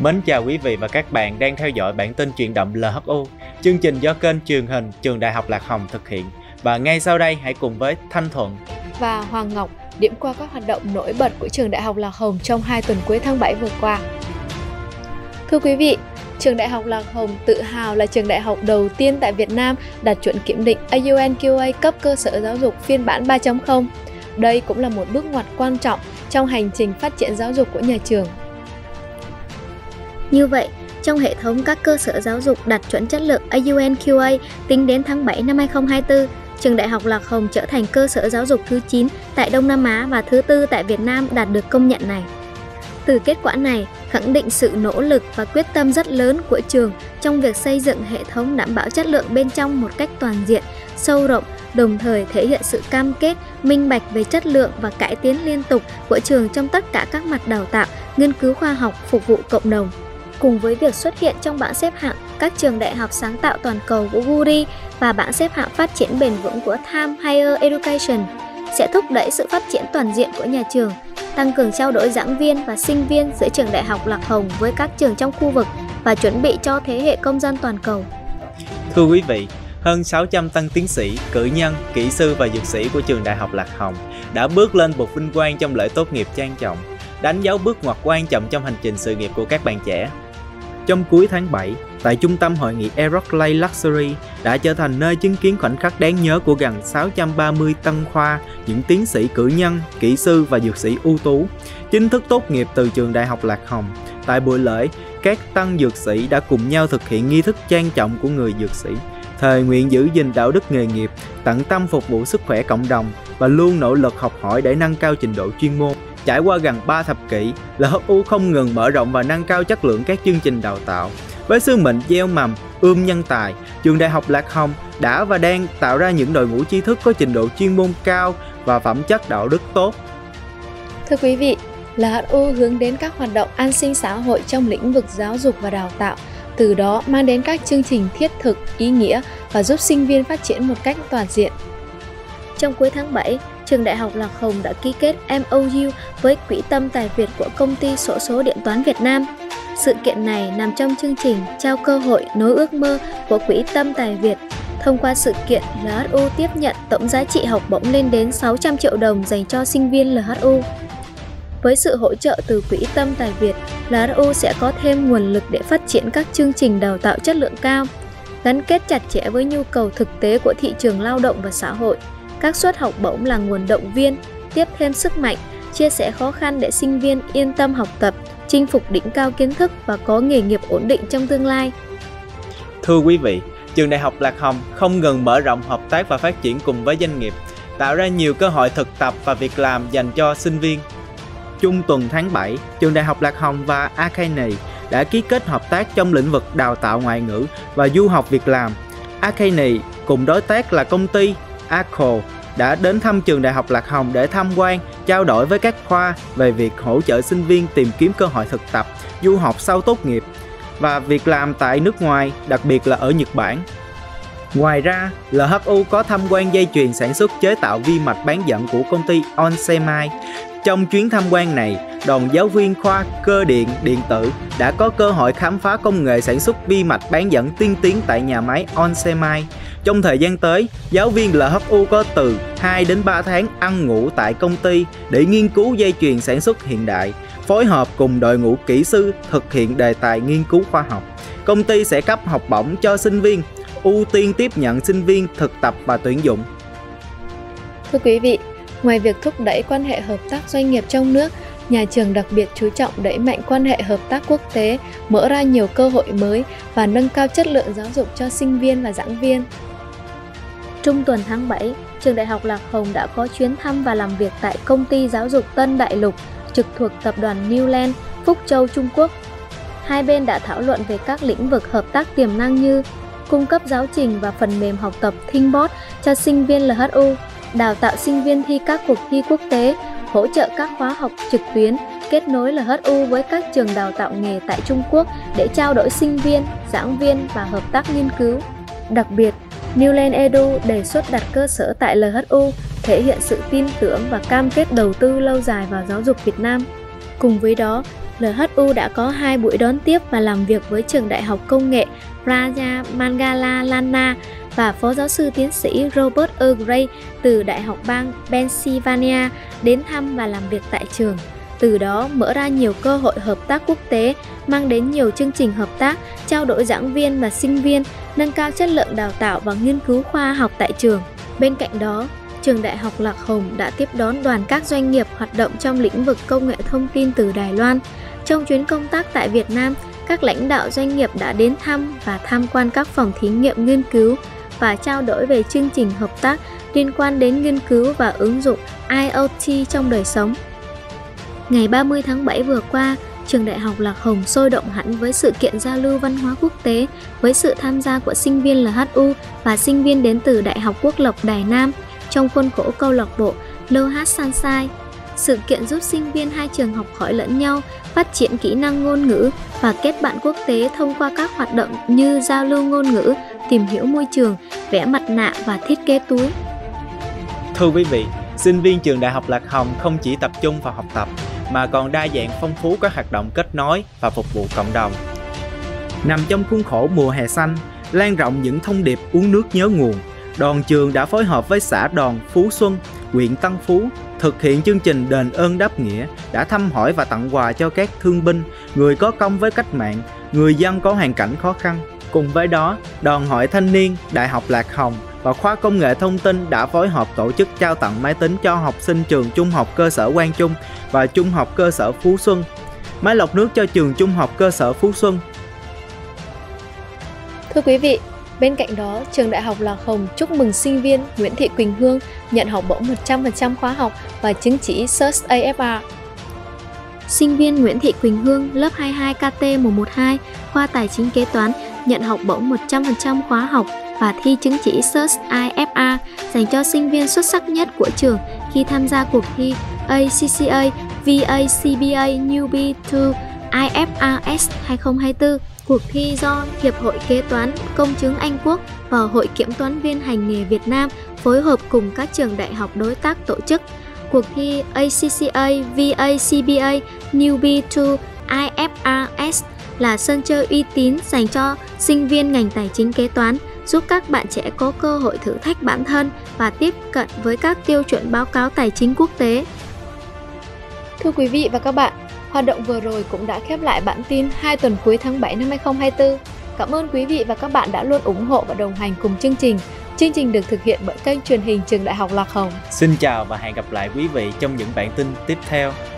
Mến chào quý vị và các bạn đang theo dõi bản tin chuyển động LHU, chương trình do kênh truyền hình Trường Đại học Lạc Hồng thực hiện. Và ngay sau đây hãy cùng với Thanh Thuận và Hoàng Ngọc điểm qua các hoạt động nổi bật của Trường Đại học Lạc Hồng trong 2 tuần cuối tháng 7 vừa qua. Thưa quý vị, Trường Đại học Lạc Hồng tự hào là trường đại học đầu tiên tại Việt Nam đạt chuẩn kiểm định AUNQA cấp cơ sở giáo dục phiên bản 3.0. Đây cũng là một bước ngoặt quan trọng trong hành trình phát triển giáo dục của nhà trường. Như vậy, trong hệ thống các cơ sở giáo dục đạt chuẩn chất lượng AUNQA tính đến tháng 7 năm 2024, Trường Đại học Lạc Hồng trở thành cơ sở giáo dục thứ 9 tại Đông Nam Á và thứ 4 tại Việt Nam đạt được công nhận này. Từ kết quả này, khẳng định sự nỗ lực và quyết tâm rất lớn của trường trong việc xây dựng hệ thống đảm bảo chất lượng bên trong một cách toàn diện, sâu rộng, đồng thời thể hiện sự cam kết, minh bạch về chất lượng và cải tiến liên tục của trường trong tất cả các mặt đào tạo, nghiên cứu khoa học, phục vụ cộng đồng. Cùng với việc xuất hiện trong bảng xếp hạng các trường đại học sáng tạo toàn cầu của Guri và bảng xếp hạng phát triển bền vững của Time Higher Education, sẽ thúc đẩy sự phát triển toàn diện của nhà trường, tăng cường trao đổi giảng viên và sinh viên giữa Trường Đại học Lạc Hồng với các trường trong khu vực và chuẩn bị cho thế hệ công dân toàn cầu. Thưa quý vị, hơn 600 tân tiến sĩ, cử nhân, kỹ sư và dược sĩ của Trường Đại học Lạc Hồng đã bước lên bục vinh quang trong lễ tốt nghiệp trang trọng, đánh dấu bước ngoặt quan trọng trong hành trình sự nghiệp của các bạn trẻ. Trong cuối tháng 7, tại trung tâm hội nghị Aeroklay Luxury đã trở thành nơi chứng kiến khoảnh khắc đáng nhớ của gần 630 tân khoa, những tiến sĩ cử nhân, kỹ sư và dược sĩ ưu tú, chính thức tốt nghiệp từ Trường Đại học Lạc Hồng. Tại buổi lễ, các tân dược sĩ đã cùng nhau thực hiện nghi thức trang trọng của người dược sĩ, thề nguyện giữ gìn đạo đức nghề nghiệp, tận tâm phục vụ sức khỏe cộng đồng và luôn nỗ lực học hỏi để nâng cao trình độ chuyên môn. Trải qua gần 3 thập kỷ, LHU không ngừng mở rộng và nâng cao chất lượng các chương trình đào tạo. Với sứ mệnh gieo mầm, ươm nhân tài, Trường Đại học Lạc Hồng đã và đang tạo ra những đội ngũ trí thức có trình độ chuyên môn cao và phẩm chất đạo đức tốt. Thưa quý vị, LHU hướng đến các hoạt động an sinh xã hội trong lĩnh vực giáo dục và đào tạo, từ đó mang đến các chương trình thiết thực, ý nghĩa và giúp sinh viên phát triển một cách toàn diện. Trong cuối tháng 7, Trường Đại học Lạc Hồng đã ký kết MOU với Quỹ Tâm Tài Việt của Công ty Xổ số Điện toán Việt Nam. Sự kiện này nằm trong chương trình trao cơ hội nối ước mơ của Quỹ Tâm Tài Việt. Thông qua sự kiện, LHU tiếp nhận tổng giá trị học bổng lên đến 600 triệu đồng dành cho sinh viên LHU. Với sự hỗ trợ từ Quỹ Tâm Tài Việt, LHU sẽ có thêm nguồn lực để phát triển các chương trình đào tạo chất lượng cao, gắn kết chặt chẽ với nhu cầu thực tế của thị trường lao động và xã hội. Các suất học bổng là nguồn động viên, tiếp thêm sức mạnh, chia sẻ khó khăn để sinh viên yên tâm học tập, chinh phục đỉnh cao kiến thức và có nghề nghiệp ổn định trong tương lai. Thưa quý vị, Trường Đại học Lạc Hồng không ngừng mở rộng hợp tác và phát triển cùng với doanh nghiệp, tạo ra nhiều cơ hội thực tập và việc làm dành cho sinh viên. Trung tuần tháng 7, Trường Đại học Lạc Hồng và Arcane đã ký kết hợp tác trong lĩnh vực đào tạo ngoại ngữ và du học việc làm. Arcane cùng đối tác là công ty Arco đã đến thăm Trường Đại học Lạc Hồng để tham quan, trao đổi với các khoa về việc hỗ trợ sinh viên tìm kiếm cơ hội thực tập, du học sau tốt nghiệp và việc làm tại nước ngoài, đặc biệt là ở Nhật Bản. Ngoài ra, LHU có tham quan dây chuyền sản xuất chế tạo vi mạch bán dẫn của công ty Onsemi. Trong chuyến tham quan này, đoàn giáo viên khoa cơ điện điện tử đã có cơ hội khám phá công nghệ sản xuất vi mạch bán dẫn tiên tiến tại nhà máy Onsemi. Trong thời gian tới, giáo viên LHU có từ 2 đến 3 tháng ăn ngủ tại công ty để nghiên cứu dây chuyền sản xuất hiện đại, phối hợp cùng đội ngũ kỹ sư thực hiện đề tài nghiên cứu khoa học. Công ty sẽ cấp học bổng cho sinh viên, ưu tiên tiếp nhận sinh viên thực tập và tuyển dụng. Thưa quý vị, ngoài việc thúc đẩy quan hệ hợp tác doanh nghiệp trong nước, nhà trường đặc biệt chú trọng đẩy mạnh quan hệ hợp tác quốc tế, mở ra nhiều cơ hội mới và nâng cao chất lượng giáo dục cho sinh viên và giảng viên. Trung tuần tháng 7, Trường Đại học Lạc Hồng đã có chuyến thăm và làm việc tại Công ty Giáo dục Tân Đại Lục, trực thuộc Tập đoàn Newland, Phúc Châu, Trung Quốc. Hai bên đã thảo luận về các lĩnh vực hợp tác tiềm năng như cung cấp giáo trình và phần mềm học tập ThinkBot cho sinh viên LHU, đào tạo sinh viên thi các cuộc thi quốc tế, hỗ trợ các khóa học trực tuyến, kết nối LHU với các trường đào tạo nghề tại Trung Quốc để trao đổi sinh viên, giảng viên và hợp tác nghiên cứu. Đặc biệt, Newland Edu đề xuất đặt cơ sở tại LHU, thể hiện sự tin tưởng và cam kết đầu tư lâu dài vào giáo dục Việt Nam. Cùng với đó, LHU đã có 2 buổi đón tiếp và làm việc với trường Đại học Công nghệ Raja Mangalalana và Phó giáo sư tiến sĩ Robert E. Gray từ Đại học bang Pennsylvania đến thăm và làm việc tại trường. Từ đó mở ra nhiều cơ hội hợp tác quốc tế, mang đến nhiều chương trình hợp tác, trao đổi giảng viên và sinh viên, nâng cao chất lượng đào tạo và nghiên cứu khoa học tại trường. Bên cạnh đó, trường Đại học Lạc Hồng đã tiếp đón đoàn các doanh nghiệp hoạt động trong lĩnh vực công nghệ thông tin từ Đài Loan. Trong chuyến công tác tại Việt Nam, các lãnh đạo doanh nghiệp đã đến thăm và tham quan các phòng thí nghiệm nghiên cứu và trao đổi về chương trình hợp tác liên quan đến nghiên cứu và ứng dụng IoT trong đời sống. Ngày 30 tháng 7 vừa qua, trường Đại học Lạc Hồng sôi động hẳn với sự kiện giao lưu văn hóa quốc tế với sự tham gia của sinh viên LHU và sinh viên đến từ Đại học Quốc lập Đài Nam trong khuôn khổ câu lạc bộ Lohas Sansai. Sự kiện giúp sinh viên hai trường học hỏi lẫn nhau, phát triển kỹ năng ngôn ngữ và kết bạn quốc tế thông qua các hoạt động như giao lưu ngôn ngữ, tìm hiểu môi trường, vẽ mặt nạ và thiết kế túi. Thưa quý vị, sinh viên trường Đại học Lạc Hồng không chỉ tập trung vào học tập mà còn đa dạng phong phú các hoạt động kết nối và phục vụ cộng đồng. Nằm trong khuôn khổ mùa hè xanh, lan rộng những thông điệp uống nước nhớ nguồn, đoàn trường đã phối hợp với xã Đoàn Phú Xuân, huyện Tân Phú thực hiện chương trình đền ơn đáp nghĩa, đã thăm hỏi và tặng quà cho các thương binh, người có công với cách mạng, người dân có hoàn cảnh khó khăn. Cùng với đó, Đoàn Hội Thanh niên Đại học Lạc Hồng và khoa Công nghệ Thông tin đã phối hợp tổ chức trao tặng máy tính cho học sinh trường Trung học cơ sở Quang Trung và Trung học cơ sở Phú Xuân, máy lọc nước cho trường Trung học cơ sở Phú Xuân. Thưa quý vị, bên cạnh đó, trường Đại học Lạc Hồng chúc mừng sinh viên Nguyễn Thị Quỳnh Hương nhận học bổng 100% khóa học và chứng chỉ CERT AFR. Sinh viên Nguyễn Thị Quỳnh Hương, lớp 22 KT 112, khoa Tài chính Kế toán, nhận học bổng 100% khóa học và thi chứng chỉ CERT AFR dành cho sinh viên xuất sắc nhất của trường khi tham gia cuộc thi ACCA VACBA Newbie to IFRS 2024. Cuộc thi do Hiệp hội Kế toán Công chứng Anh Quốc và Hội Kiểm toán viên Hành nghề Việt Nam phối hợp cùng các trường đại học đối tác tổ chức. Cuộc thi ACCA VACBA Newbie to IFRS là sân chơi uy tín dành cho sinh viên ngành tài chính kế toán, giúp các bạn trẻ có cơ hội thử thách bản thân và tiếp cận với các tiêu chuẩn báo cáo tài chính quốc tế. Thưa quý vị và các bạn, hoạt động vừa rồi cũng đã khép lại bản tin 2 tuần cuối tháng 7 năm 2024. Cảm ơn quý vị và các bạn đã luôn ủng hộ và đồng hành cùng chương trình. Chương trình được thực hiện bởi kênh truyền hình Trường Đại học Lạc Hồng. Xin chào và hẹn gặp lại quý vị trong những bản tin tiếp theo.